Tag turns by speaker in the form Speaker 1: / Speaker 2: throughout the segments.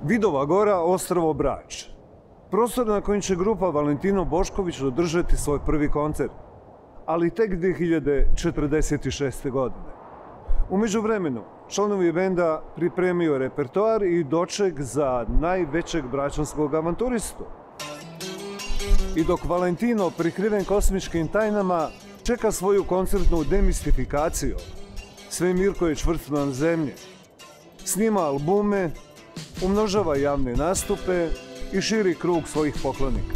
Speaker 1: Vidova Gora, ostrvo Brač. Prostor na kojem će grupa Valentino Bošković održati svoj prvi koncert, ali tek 2046. godine. U međuvremenu, članovi benda pripremio repertoar i doček za najvećeg bračanskog avanturistu. I dok Valentino, prikriven kosmičkim tajnama, čeka svoju koncertnu demistifikaciju, Svemirko je čvrst na zemlji. Snima albume, umnožava javne nastupe i širi krug svojih poklonika.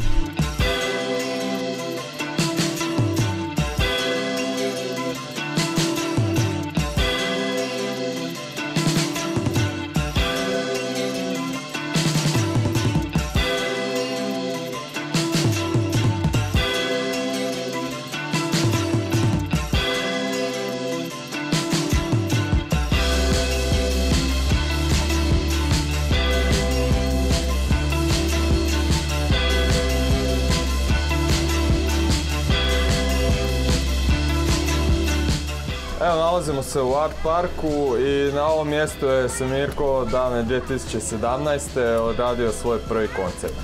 Speaker 2: Evo, nalazimo se u Art Parku i na ovom mjestu je Svemirko davne 2017. odradio svoj prvi koncert.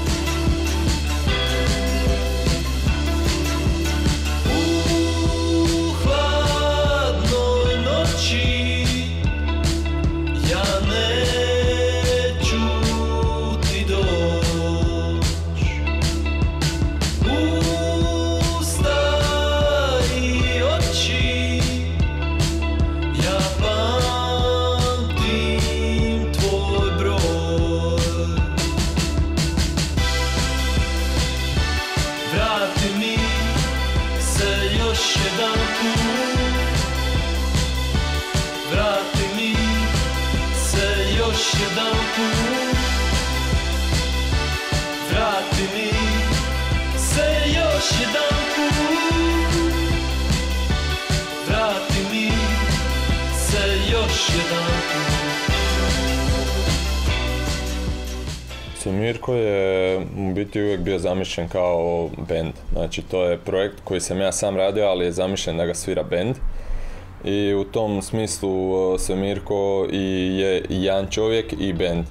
Speaker 2: Svemirko je u biti uvijek bio zamišljen kao bend. Znači, to je projekt koji sam ja sam radio, ali je zamišljen da ga svira bend. I u tom smislu Svemirko je jedan čovjek i bend.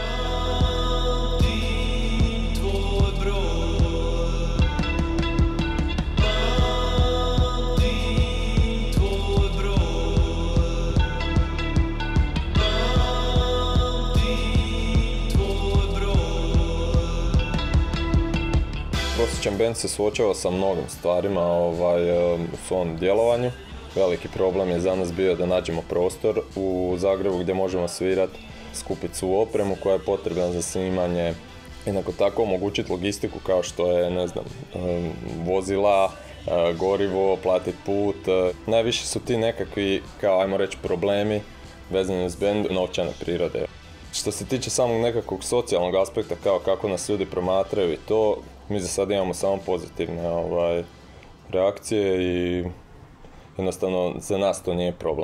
Speaker 2: Prosječan bend se suočava sa mnogim stvarima u svom djelovanju. Veliki problem je za nas bio da nađemo prostor u Zagrebu gdje možemo svirati, skupiti svu opremu koja je potrebna za snimanje, jednako tako omogućiti logistiku kao što je, ne znam, vozila, gorivo, platiti put. Najviše su ti nekakvi, kao ajmo reći, problemi vezani uz bend novčane prirode. Što se tiče samog nekakvog socijalnog aspekta, kao kako nas ljudi promatraju i to, mi za sad imamo samo pozitivne reakcije i jednostavno za nas to nije problem.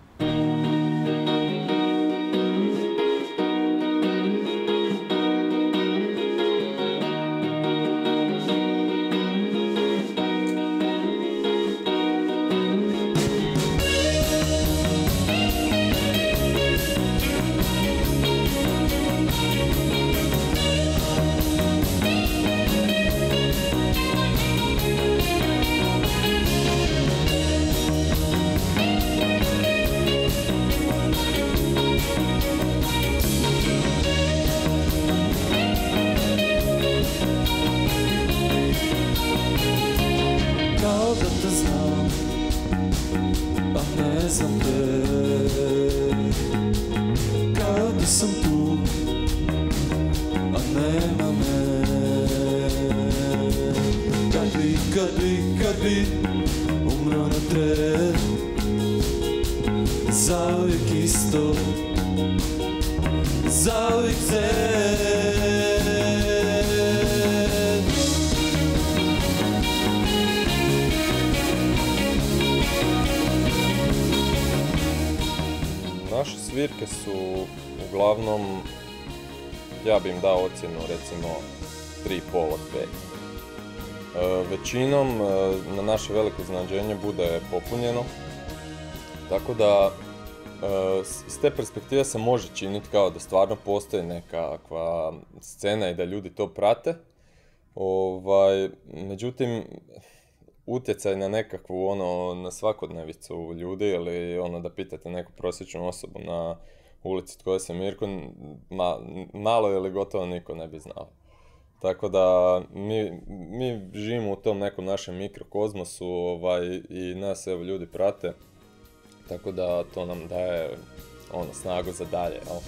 Speaker 3: Kad bi umro na tren, zauvijek isto, zauvijek zen.
Speaker 2: Naše svirke su uglavnom, ja bi im dao ocjenu recimo 3,5 od 5. Većinom na naše veliko iznenađenje bude popunjeno, tako da s te perspektive se može činiti kao da stvarno postoji nekakva scena i da ljudi to prate. Međutim, utjecaj na nekakvu, na svakodnevicu ljudi ili da pitate neku prosječnu osobu na ulici tko je Mirko, malo ili gotovo niko ne bi znao. Tako da mi živimo u tom nekom našem mikrokozmosu i nas evo ljudi prate, tako da to nam daje snagu za dalje. Jel?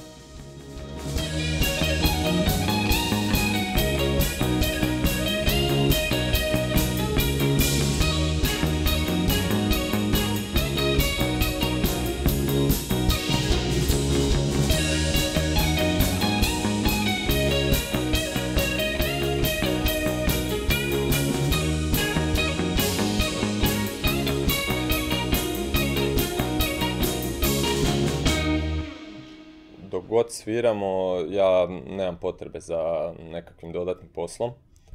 Speaker 2: Dok god sviramo, ja nemam potrebe za nekakvim dodatnim poslom,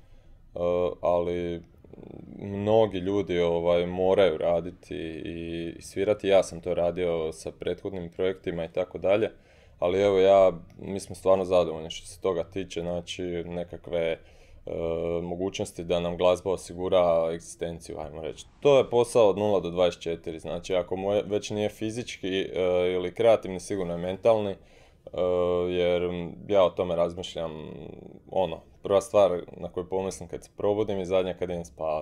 Speaker 2: ali mnogi ljudi moraju raditi i svirati. Ja sam to radio sa prethodnim projektima i tako dalje, ali evo mi smo stvarno zadovoljni što se toga tiče, znači nekakve mogućnosti da nam glazba osigura egzistenciju, ajmo reći. To je posao od 0 do 24, znači ako mu već nije fizički ili kreativni, sigurno je mentalni, jer ja o tome razmišljam, prva stvar na koju pomislim kad se probudim i zadnja kad idem spavat.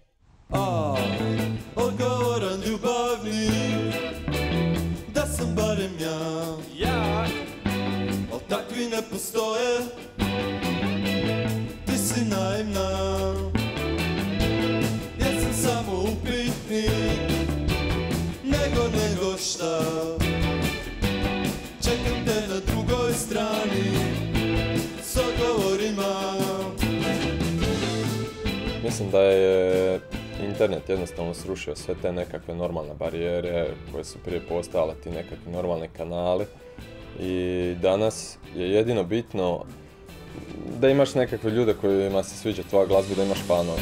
Speaker 3: Odgovoran ljubavni, da sam barem ja, al takvi ne postoje, ti si naivna, ja sam samo upitnik, nego šta. Čekam te na drugoj strani s odgovorima.
Speaker 2: Mislim da je internet jednostavno srušio sve te nekakve normalne barijere koje su prije postojale, ti nekakvi normalni kanali. I danas je jedino bitno da imaš nekakve ljude kojima se sviđa tvoja glazba, da imaš fanove.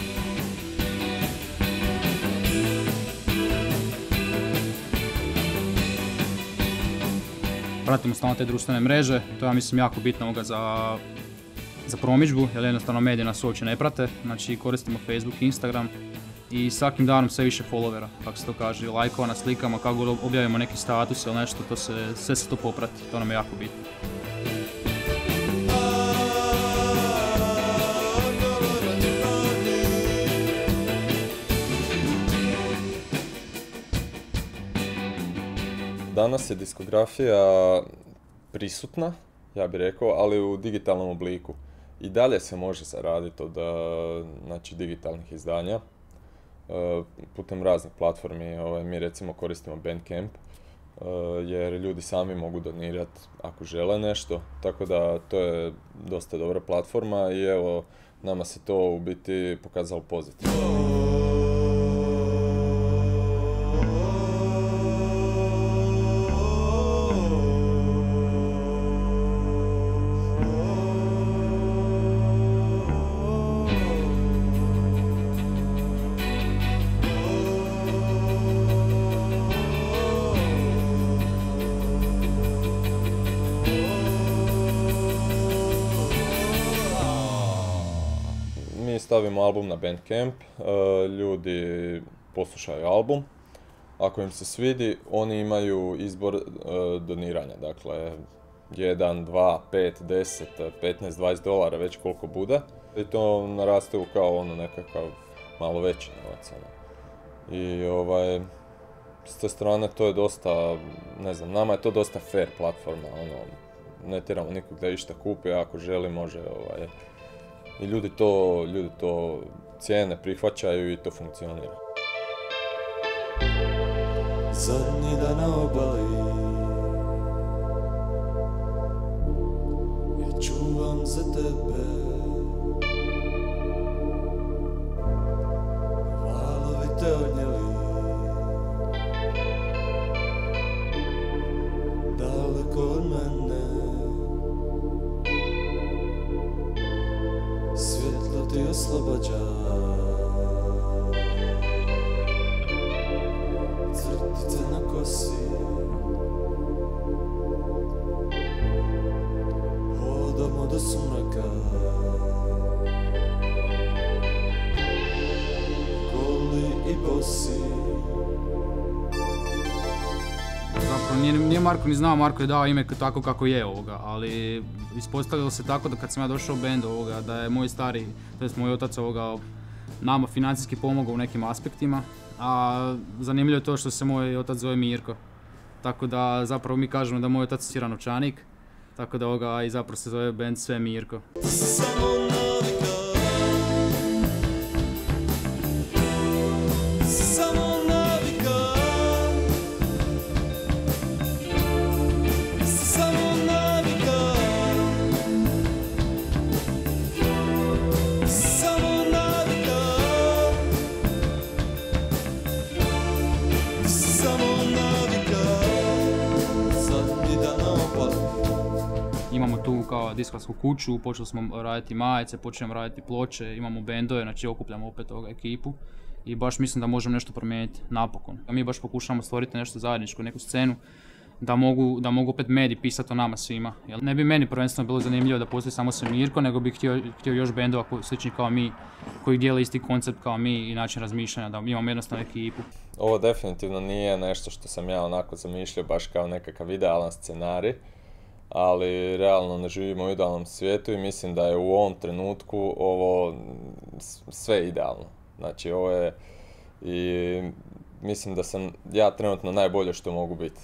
Speaker 4: Pratimo stalno te društvene mreže, to ja mislim jako bitno za promidžbu, jer jednostavno mediji nas uopće ne prate, znači koristimo Facebook i Instagram i svakim danom sve više followera, kako se to kaže, lajkova na slikama, kako god objavimo neki status ili nešto, sve se to poprati, to nam je jako bitno.
Speaker 2: Danas je diskografija prisutna, ja bih rekao, ali u digitalnom obliku. I dalje se može zaraditi od digitalnih izdanja putem raznih platformi. Mi recimo koristimo Bandcamp jer ljudi sami mogu donirati ako žele nešto, tako da to je dosta dobra platforma i evo nama se to u biti pokazalo pozitivno. Mi stavimo album na Bandcamp, ljudi poslušaju album, ako im se svidi, oni imaju izbor doniranja, dakle 1, 2, 5, 10, 15, 20 dolara, već koliko bude, i to naraste u kao nekakav malo veći novac. I s te strane to je dosta, ne znam, nama je to dosta fair platforma, ne tjeramo nikog da išta kupi, ako želi može, i ljudi to cijene, prihvaćaju i to funkcionira.
Speaker 3: Zadnji dan na obali, ja čuvam za tebe. Valovi te odnijeli, daleko od mene. Svjetlo ti oslobađa, crtice na kosi, si.
Speaker 4: Zapravo nije Marko ni znao, Marko je dao ime tako kako je ovoga, ali ispostavilo se tako da kad sam ja došao u bend ovoga, da je moj stari, to jest moj otac ovoga, nama financijski pomogao u nekim aspektima, a zanimljivo je to što se moj otac zove Mirko. Tako da zapravo mi kažemo da moj otac svira novčanik, tako da ovoga i zapravo se zove bend Sve Mirko.
Speaker 3: Samo navika, samo navika, samo navika, samo navika, samo navika, sad mi da naopad.
Speaker 4: Imamo tu kao diskosku kuću, počeli smo raditi majice, počnemo raditi ploče, imamo bendove, znači okupljamo opet ekipu i baš mislim da možemo nešto promijeniti napokon. A mi baš pokušamo stvoriti nešto zajedničko, neku scenu, da mogu opet mediji pisati o nama svima. Jer ne bi meni prvenstveno bilo zanimljivo da postoji samo Sve Mirko, nego bih htio još bendova slični kao mi, koji dijele isti koncept kao mi i način razmišljanja, da imamo jednostavnu ekipu.
Speaker 2: Ovo definitivno nije nešto što sam ja onako zamišljao baš kao nekakav idealan scenarij, ali realno ne živimo u idealnom svijetu i mislim da je u ovom trenutku ovo sve idealno. Znači ovo je i mislim da sam ja trenutno najbolje što mogu biti.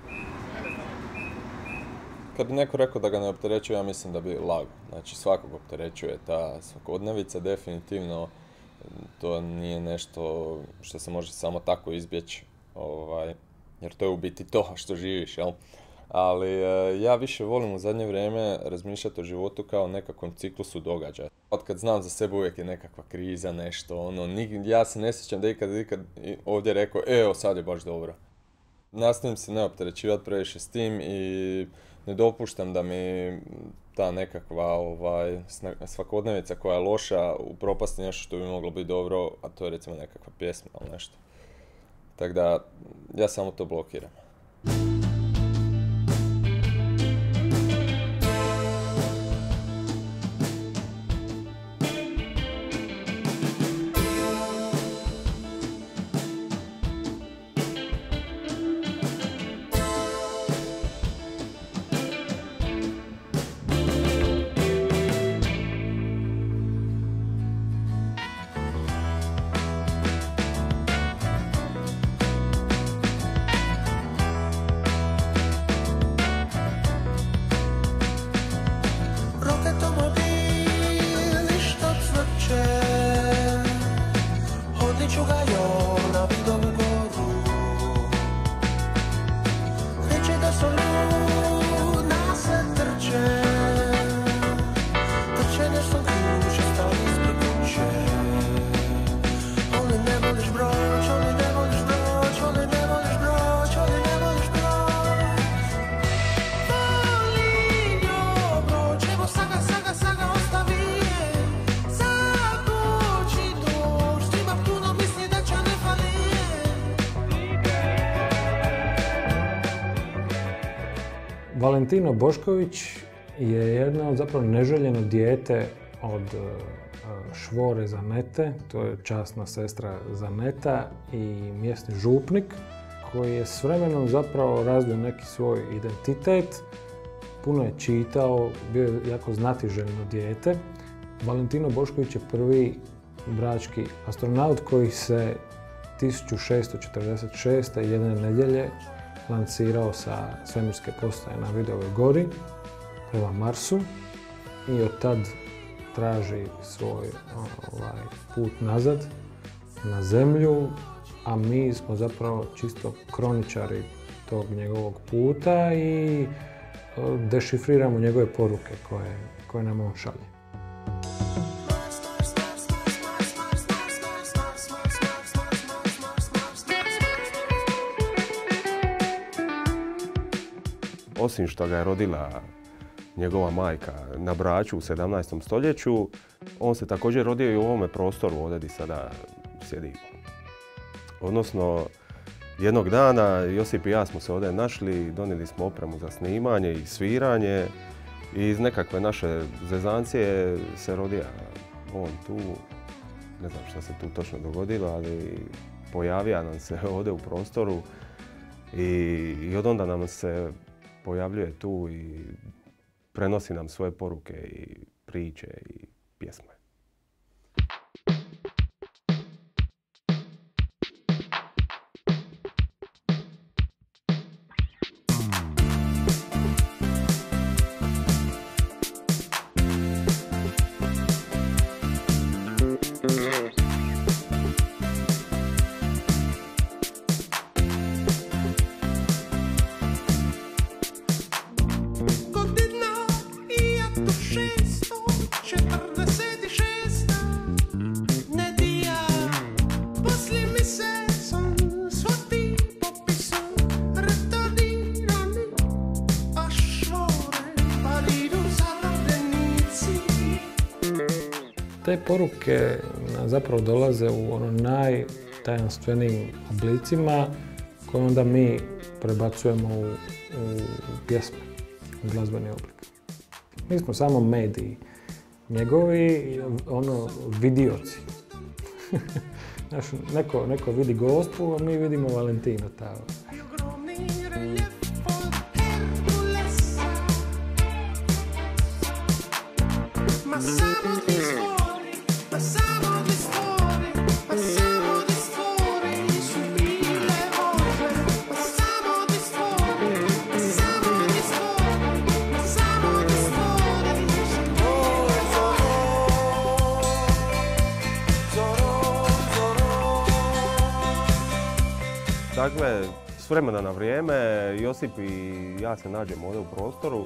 Speaker 2: Kad bi neko rekao da ga ne opterećuje, ja mislim da bi lago. Znači svakog opterećuje ta svakodnevica, definitivno to nije nešto što se može samo tako izbjeći, jer to je u biti to što živiš, jel? Ali ja više volim u zadnje vrijeme razmišljati o životu kao nekakvom ciklusu događaja. Od kad znam za sebe uvijek je nekakva kriza, nešto, ja se ne sjećam da ikad ovdje rekao, evo sad je baš dobro. Nastojim se ne opterećivati previše s tim i ne dopuštam da mi ta nekakva svakodnevica koja je loša upropasti nešto što bi moglo biti dobro, a to je recimo nekakva pjesma ili nešto. Tako da ja samo to blokiram.
Speaker 5: Valentino Bošković je jedno zapravo neželjeno dijete od Švore Zanete, to je časna sestra Zaneta i mjesni župnik, koji je s vremenom zapravo razvio neki svoj identitet. Puno je čitao, bio je jako znatiželjno dijete. Valentino Bošković je prvi brački astronaut koji se 1646. jedne nedjelje lancirao sa svemirske postaje na Vidovoj gori prema Marsu i od tad traži svoj put nazad na Zemlju, a mi smo zapravo čisto kroničari tog njegovog puta i dešifriramo njegove poruke koje nam on šalje.
Speaker 6: Osim što ga je rodila njegova majka na Braču u 17. stoljeću, on se također rodio i u ovome prostoru ovdje gdje sada sjedimo. Odnosno, jednog dana Josip i ja smo se ovdje našli, donijeli smo opremu za snimanje i sviranje i iz nekakve naše zezancije se rodija on tu ne znam šta se tu točno dogodilo, ali pojavio nam se ovdje u prostoru i od onda nam se pojavljuje tu i prenosi nam svoje poruke i priče i pjesme.
Speaker 5: Te poruke zapravo dolaze u ono najtajanstvenijim oblicima koje onda mi prebacujemo u pjesme, u glazbeni oblik. Mi smo samo mediji njegovi, vidioci. Neko vidi Gospu, a mi vidimo Valentina.
Speaker 6: Dakle, s vremena na vrijeme Josip i ja se nađemo ovdje u prostoru.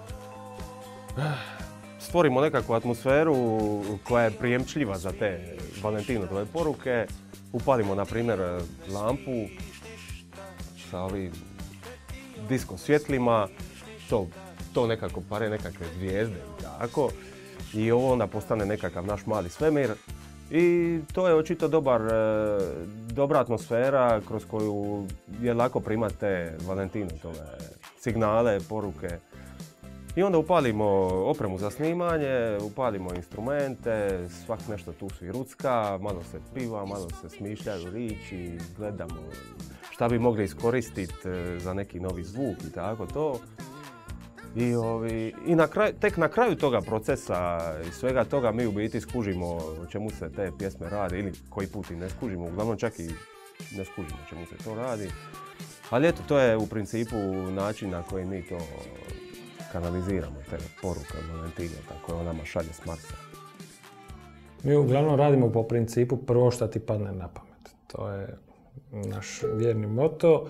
Speaker 6: Stvorimo nekakvu atmosferu koja je prijemčljiva za te Valentinove poruke. Upalimo, na primjer, lampu sa ovim disko svjetlima. To nekako pare nekakve zvijezde i tako. I ovo onda postane nekakav naš mali svemir. I to je očito dobra atmosfera kroz koju je lako primati te Valentinove signale, poruke. I onda upalimo opremu za snimanje, upalimo instrumente, svak nešto tu i rucka, malo se piva, malo se smišljaju riči, gledamo šta bi mogli iskoristiti za neki novi zvuk i tako to. I tek na kraju toga procesa i svega toga mi u biti skužimo o čemu se te pjesme radi ili koji put i ne skužimo, uglavnom čak i ne skužimo o čemu se to radi. Ali eto, to je u principu način na koji mi to kanaliziramo, te poruke od Valentina, tako je on nama šalje s Marsa.
Speaker 5: Mi uglavnom radimo po principu prvo šta ti padne na pamet. To je naš vjerni moto.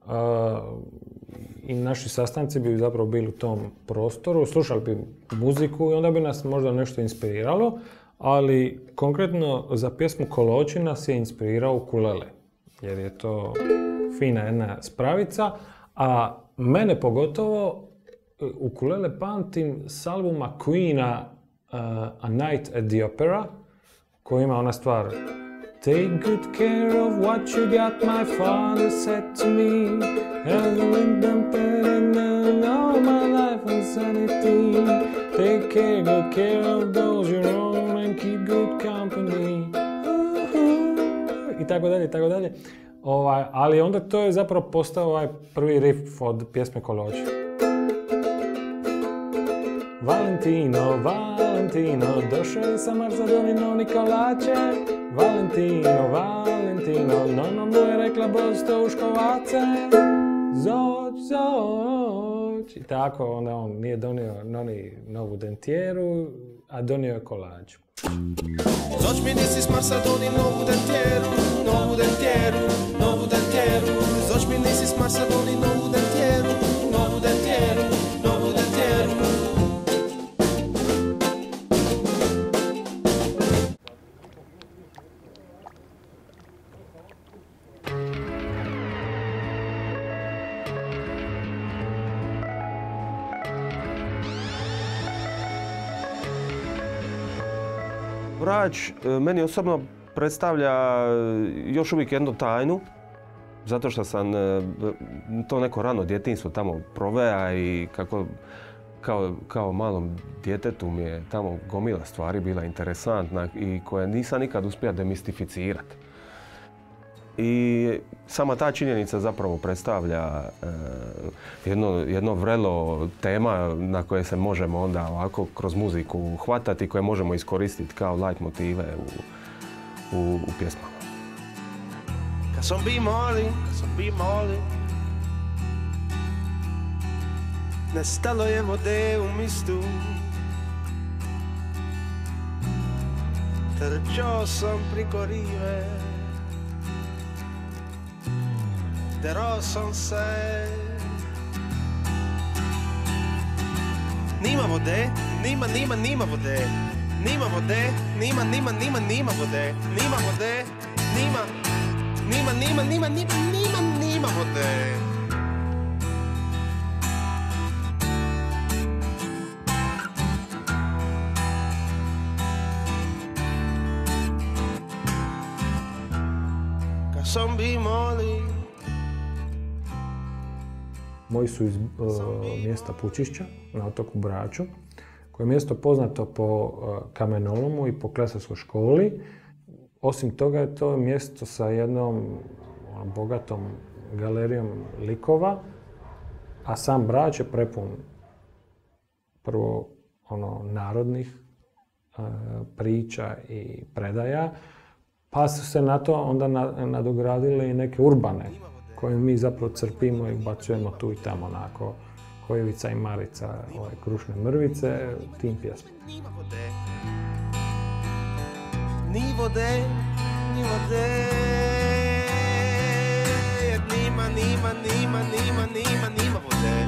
Speaker 5: I naši sastanci bi zapravo bili u tom prostoru, slušali bi muziku i onda bi nas možda nešto inspiriralo, ali konkretno za pjesmu Koloči nas je inspirirao ukulele, jer je to fina jedna spravica, a mene pogotovo ukulele pamtim s albuma Queena A Night at the Opera, koji ima ona stvar Take good care of what you got, my father said to me. Hasn't lived and all my life insanity. Take good care of those you own and keep good company. I tako dalje, i tako dalje. Ali onda to je zapravo postao prvi riff od pjesme Koloči. Valentino, Valentino, došao je sa Marsa donio Nikolače. Valentino, Valentino, nono mu je rekla bosto uškovace. Zoć, zoć. I tako onda on nije donio novu dentijeru, a donio je kolač.
Speaker 3: Zoć mi nisi s Marsa doni novu dentijeru, novu dentijeru, novu dentijeru. Zoć mi nisi s Marsa doni novu dentijeru, novu dentijeru, novu dentijeru.
Speaker 6: Brač meni osobno predstavlja još uvijek jednu tajnu, zato što sam to neko rano djetinjstvo tamo proveo i kako kao malom djetetu mi je tamo gomila stvari bila interesantna i koje nisam nikad uspio demistificirati. I sama ta činjenica zapravo predstavlja jedno vrelo tema na koje se možemo onda ovako kroz muziku hvatati i koje možemo iskoristiti kao light motive u pjesmama.
Speaker 3: Kad sam bi moli, nestalo je vode u mistu. Trčao sam priko rive, derao sam se. Nima vode, nima vode. Nima vode, nima vode. Nima vode, nima vode. Kad sam bi moli.
Speaker 5: Moji su iz mjesta Pučišća na otoku Braču, koje je mjesto poznato po kamenolomu i po klesarskoj školi. Osim toga je to mjesto sa jednom bogatom galerijom likova, a sam Brač je prepun prvo narodnih priča i predaja, pa su se na to onda nadogradile i neke urbane koje mi zapravo crpimo i bacujemo tu i tamo, onako Kojevica i Marica, Krušne mrvice, tim pjesmama.
Speaker 3: Ni vode, nima vode.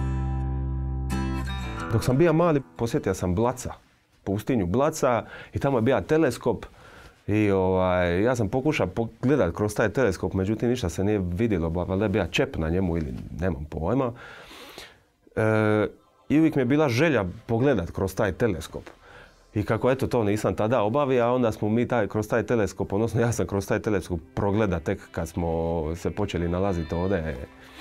Speaker 6: Dok sam bio mali, posjetio sam Blaca, pustinju Blaca i tamo je bio teleskop i ja sam pokušao pogledat kroz taj teleskop, međutim ništa se nije vidjelo, valjda je bio čep na njemu ili nemam pojma. I uvijek mi je bila želja pogledat kroz taj teleskop. I kako eto to nisam tada obavio, a onda smo mi kroz taj teleskop, odnosno ja sam kroz taj teleskop progleda tek kad smo se počeli nalaziti ovdje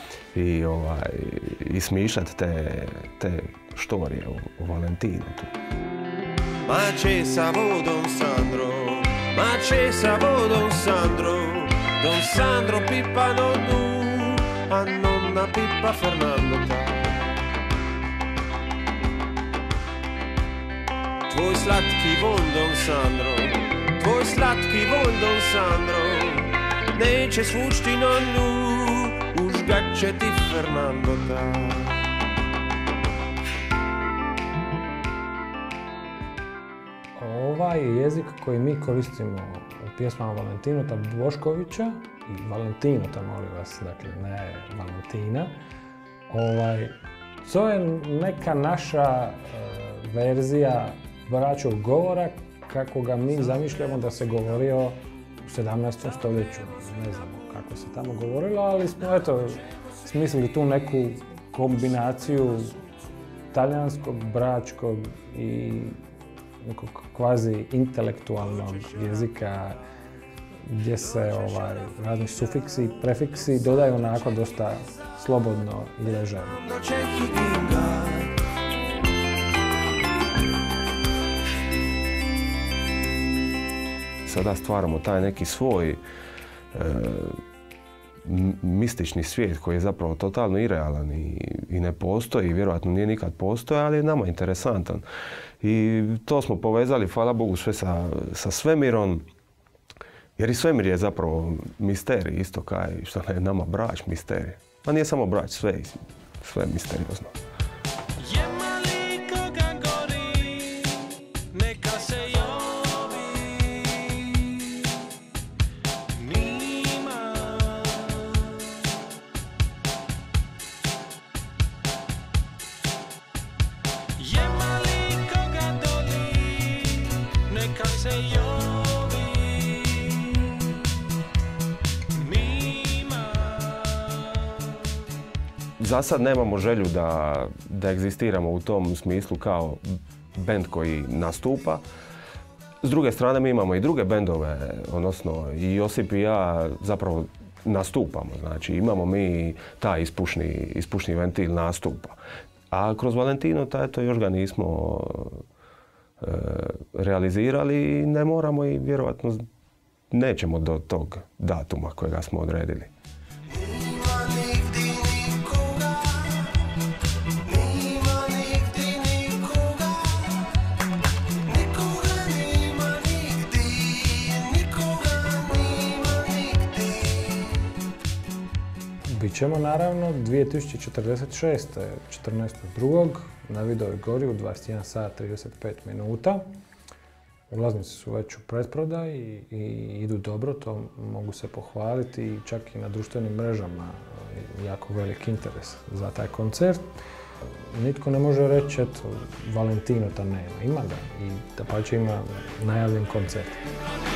Speaker 6: i smišljati te štorije o Valentinu tu.
Speaker 3: Ma c'è sabò Don Sandro, ma c'è sabò Don Sandro, Don Sandro Pippa nonnu, a nonna Pippa Fernando ta. Tvoj slatki von Don Sandro, tvoj slatki von Don Sandro, neće svučti nonnu, užgat će ti Fernando ta.
Speaker 5: Ovaj je jezik koji mi koristimo u pjesmama Valentinuta Boškovića i Valentinuta, molim vas, dakle ne Valentina. To je neka naša verzija Bračovog govora kako ga mi zamišljamo da se govorio u 17. stoljeću. Ne znamo kako se tamo govorilo, ali smo smislili tu neku kombinaciju talijanskog, bračkog i nekog kvazi intelektualnog jezika gdje se razni sufiksi i prefiksi dodaju onako dosta slobodno i ležerno.
Speaker 6: Sada stvaramo taj neki svoj mistični svijet koji je zapravo totalno irealan i ne postoji i vjerojatno nije nikad postojao, ali je nama interesantan. I to smo povezali, hvala Bogu, sve sa svemirom, jer i svemir je zapravo misterij, isto kao i što je nama Brač misterij. A nije samo Brač, sve je misteriozno. Za sad nemamo želju da egzistiramo u tom smislu kao bend koji nastupa. S druge strane mi imamo i druge bendove, odnosno i Josip i ja zapravo nastupamo. Znači imamo mi taj ispušni ventil nastupa. A kroz Valentino, eto, još ga nismo realizirali i ne moramo i vjerojatno nećemo do tog datuma kojega smo odredili.
Speaker 5: Bićemo naravno 2046. 14.2. na Vidovoj gori u 21 sat 35 minuta. Ulaznice su već u pretprodaji i idu dobro, to mogu se pohvaliti i čak i na društvenim mrežama jako velik interes za taj koncert. Nitko ne može reći, eto, Valentino ta nema, ima ga i dapače ima najavljen koncert.